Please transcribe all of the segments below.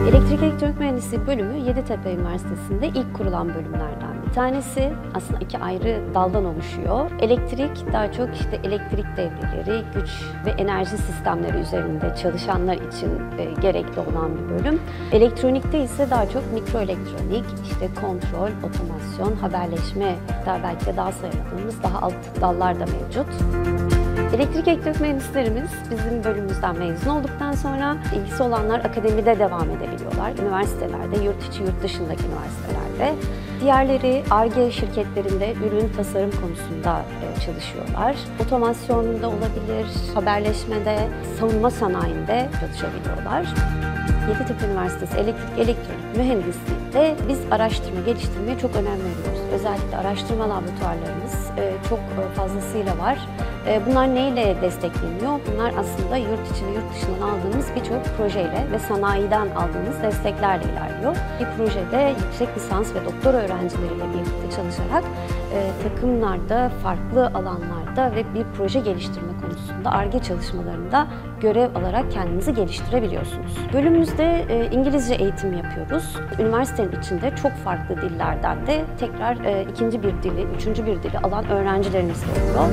Elektrik Elektronik Mühendisliği bölümü Yeditepe Üniversitesi'nde ilk kurulan bölümlerden bir tanesi. Aslında iki ayrı daldan oluşuyor. Elektrik daha çok elektrik devreleri, güç ve enerji sistemleri üzerinde çalışanlar için gerekli olan bir bölüm. Elektronikte ise daha çok mikroelektronik, kontrol, otomasyon, haberleşme, hatta belki de daha sayamadığımız daha alt dallar da mevcut. Elektrik elektronik mühendislerimiz bizim bölümümüzden mezun olduktan sonra ilgisi olanlar akademide devam edebiliyorlar. Üniversitelerde, yurt içi, yurt dışındaki üniversitelerde. Diğerleri Ar-Ge şirketlerinde ürün tasarım konusunda çalışıyorlar. Otomasyonda olabilir, haberleşmede, savunma sanayinde çalışabiliyorlar. Yeditepe Üniversitesi Elektrik Elektronik Mühendisliği'nde biz araştırma, geliştirmeye çok önem veriyoruz. Özellikle araştırma laboratuvarlarımız çok fazlasıyla var. Bunlar neyle destekleniyor? Bunlar aslında yurt içi ve yurt dışından aldığımız birçok projeyle ve sanayiden aldığımız desteklerle ilerliyor. Bir projede yüksek lisans ve doktora öğrencileriyle birlikte çalışarak takımlarda, farklı alanlarda ve bir proje geliştirme konusunda Ar-Ge çalışmalarında görev alarak kendinizi geliştirebiliyorsunuz. Bölümümüzde İngilizce eğitim yapıyoruz. Üniversitenin içinde çok farklı dillerden de tekrar ikinci bir dili, üçüncü bir dili alan öğrencilerimiz oluyor.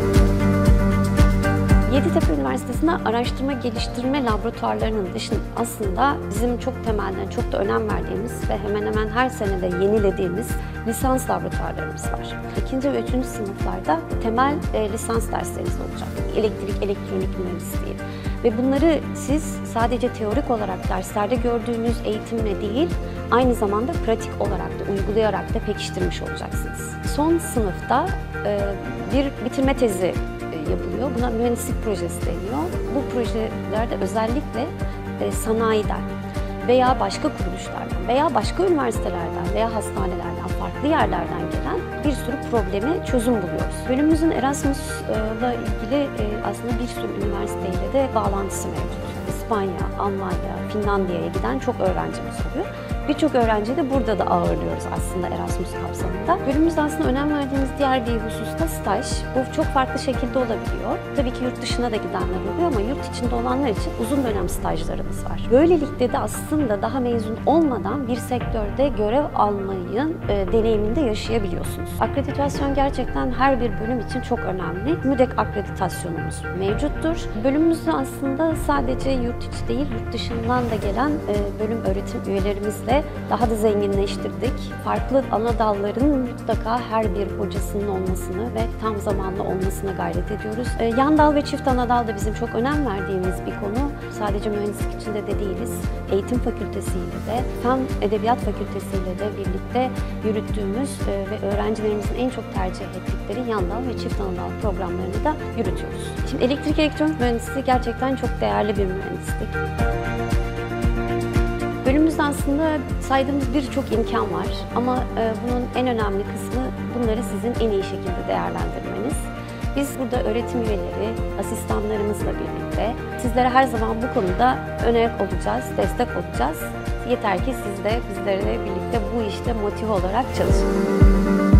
Yeditepe Üniversitesi'nde araştırma geliştirme laboratuvarlarının dışında aslında bizim çok temelden, çok da önem verdiğimiz ve hemen hemen her sene de yenilediğimiz lisans laboratuvarlarımız var. İkinci ve üçüncü sınıflarda temel lisans dersleriniz olacak. Elektrik, elektronik mühendisliği. Ve bunları siz sadece teorik olarak derslerde gördüğünüz eğitimle değil, aynı zamanda pratik olarak da uygulayarak da pekiştirmiş olacaksınız. Son sınıfta bir bitirme tezi yapılıyor. Buna mühendislik projesi deniyor. Bu projelerde özellikle sanayiden veya başka kuruluşlardan veya başka üniversitelerden veya hastanelerden, farklı yerlerden gelen bir sürü probleme çözüm buluyoruz. Bölümümüzün Erasmus'la ilgili aslında bir sürü üniversiteyle de bağlantısı mevcut. İspanya, Almanya, Finlandiya'ya giden çok öğrencimiz oluyor. Birçok öğrenciyi de burada da ağırlıyoruz aslında Erasmus kapsamında. Bölümümüzde aslında önem verdiğimiz diğer bir hususta staj. Bu çok farklı şekilde olabiliyor. Tabii ki yurt dışına da gidenler oluyor ama yurt içinde olanlar için uzun dönem stajlarımız var. Böylelikle de aslında daha mezun olmadan bir sektörde görev almayı deneyiminde yaşayabiliyorsunuz. Akreditasyon gerçekten her bir bölüm için çok önemli. MÜDEK akreditasyonumuz mevcuttur. Bölümümüzde aslında sadece yurt içi değil, yurt dışından da gelen bölüm öğretim üyelerimizle daha da zenginleştirdik. Farklı ana dalların mutlaka her bir hocasının olmasını ve tam zamanlı olmasına gayret ediyoruz. Yan dal ve çift ana dal da bizim çok önem verdiğimiz bir konu. Sadece mühendislik içinde de değiliz. Eğitim fakültesiyle de, Fen Edebiyat Fakültesiyle de birlikte yürüttüğümüz ve öğrencilerimizin en çok tercih ettikleri yan dal ve çift ana dal programlarını da yürütüyoruz. Şimdi elektrik elektronik mühendisliği gerçekten çok değerli bir mühendislik. Bölümümüzde aslında saydığımız birçok imkan var ama bunun en önemli kısmı bunları sizin en iyi şekilde değerlendirmeniz. Biz burada öğretim üyeleri, asistanlarımızla birlikte sizlere her zaman bu konuda öne olacağız, destek olacağız. Yeter ki siz de bizlerle birlikte bu işte motive olarak çalışın.